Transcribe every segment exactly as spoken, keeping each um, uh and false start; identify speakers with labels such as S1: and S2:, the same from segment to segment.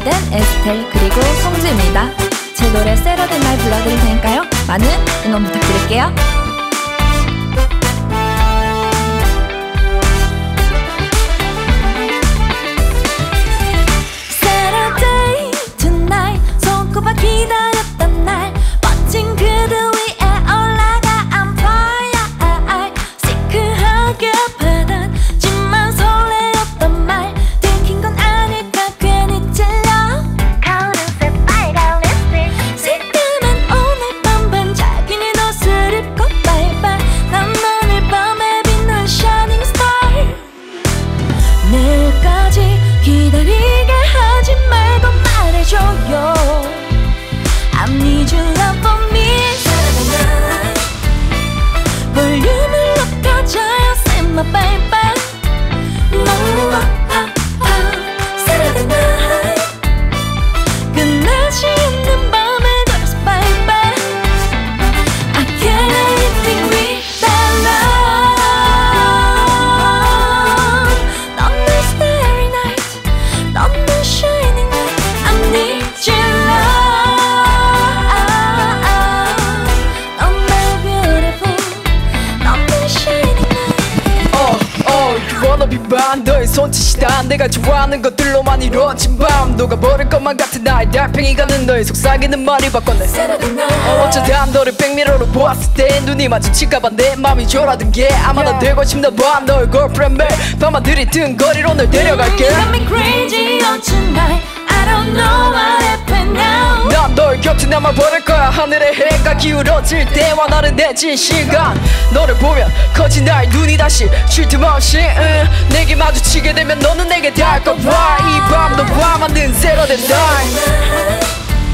S1: 된 에스텔 그리고 성주입니다. 제 노래 세러된 날 불러드릴 테니까요. 많은 응원 부탁드릴게요. Saturday tonight 손꼽아 기다렸던 날 멋진 그드 위에 올라가 I'm fire 시크하게 받았지만 설레었던 말 들킨 건 아닐까 괜히 찔려 거울색 빨간 립스틱 새까만 오늘 밤 반짝이는 옷을 입고 발발 난 오늘 밤에 빛난 shining star 내일까지 기다리게 하지 말고 말해줘요 I need your love for me 볼륨을 높여줘요 Say my baby 너무 아파 Saturday night 끝나지 않는 밤에 걸어서 baby I can't anything without love 넌 내 starry night 넌 내 shining light I need your love 넌 my beautiful 넌 내 shining light
S2: Oh, oh, you wanna be mine 너의 손짓이다 내가 좋아하는 것들로만 이루어진 밤 녹아버릴 것만 같은 나의 달팽이 가는 너의 속삭이는 말이 바꿨네 어, 어쩌다 너를 백미러로 보았을 때 눈이 마주칠까봐 내 맘이 졸아든 게 아마 난 되고 싶나봐 너의 girlfriend 매일 밤만 들이등거리로 널 데려갈게
S1: You got me crazy on tonight I don't know what happened now
S2: 난 널 곁에 남아버릴 거야 하늘의 해가 기울어질 때와 나른해진 시간 너를 보면 커진 나의 눈이 다시 쉴 틈 없이 응. 내게 마주치게 되면 너는 내게 닿을 거야 이 밤 너와 만든 Saturday night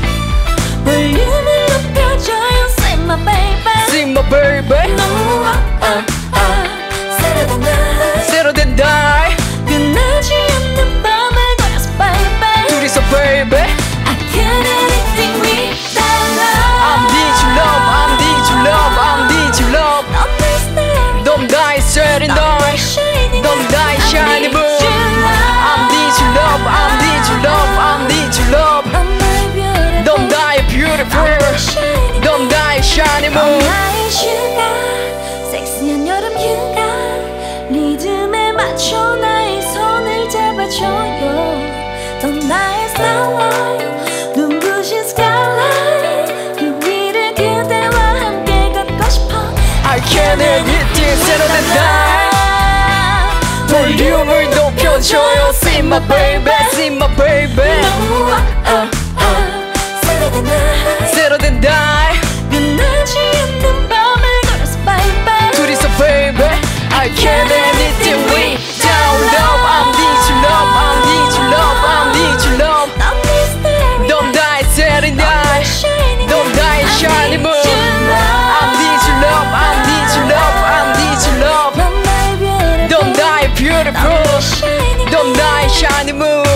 S1: 볼륨을 높여줘요 Say my baby
S2: See my baby
S1: 너무 아파 Saturday night
S2: Saturday night
S1: 끝나지 않는 밤을 걸어서 baby
S2: 둘이서 baby
S1: I can't anything without love
S2: I need your love I need your love I need your love
S1: 넌 내 starry
S2: 넌 나의 Saturday night 넌 나의 shining moon I need your love I need your love I need your love 넌 나의 beautiful 넌 나의 shining moon
S1: 나의 슈가 섹시한 여름 휴가 리듬에 맞춰 나의 손을 잡아줘요 넌 나의 starlight 눈부신 skyline 그 위를 그대와 함께 걷고 싶어
S2: I can't anything Saturday night 볼륨을 높여줘요 See my baby See my baby
S1: 너무 아파 Saturday night
S2: Saturday night
S1: 끝나지 않는 밤을 걸어서 baby
S2: 둘이서 baby I can't anything without love I need your love I need your love I need your love
S1: 넌 내 starry
S2: 넌 나의 Saturday night 넌 나의 shining moon I need your love I need your love I need your love
S1: 넌 나의 beautiful
S2: 넌 나의 beautiful 넌 나의 shining moon